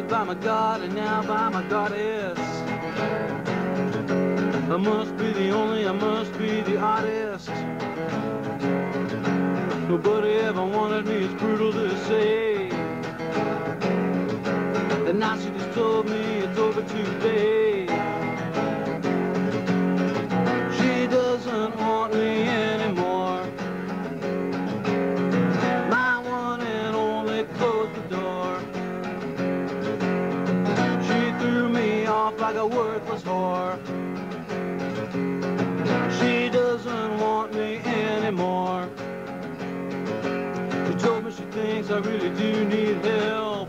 wanted by my God and now by my goddess. I must be the only, I must be the oddest. Nobody ever wanted me, it's brutal to say. And now she just told me it's over today. She doesn't want me anymore. My one and only, closed the door. She threw me off like a worthless whore. She doesn't want me anymore. She told me she thinks I really do need help.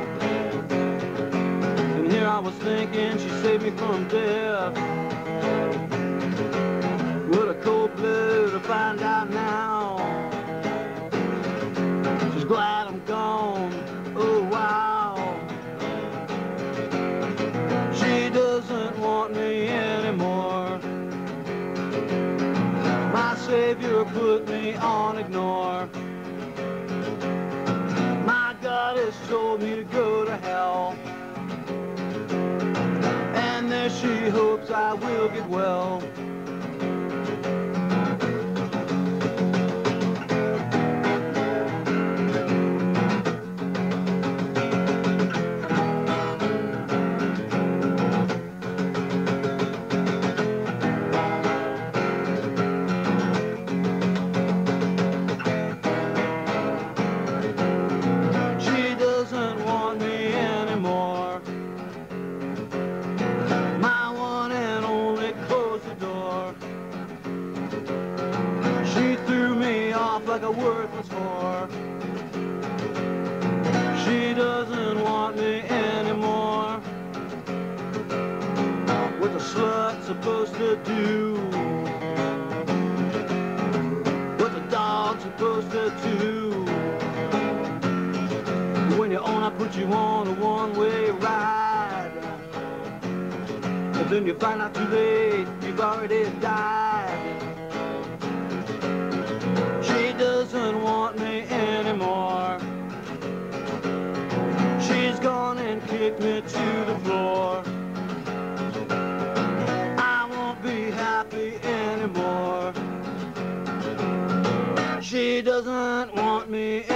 And here I was thinking she saved me from death. What a cold blow to find out now. She's glad I'm gone, oh wow. She doesn't want me anymore. My Savior put me on ignore. My God has told me to go to hell. And there she hopes I will get well. Like a worthless whore. She doesn't want me anymore. What's a slut supposed to do? What's a dog supposed to do? When you own, I put you on a one-way ride. And then you find out too late, you've already died. She doesn't want me anymore. She's gone and kicked me to the floor. I won't be happy anymore. She doesn't want me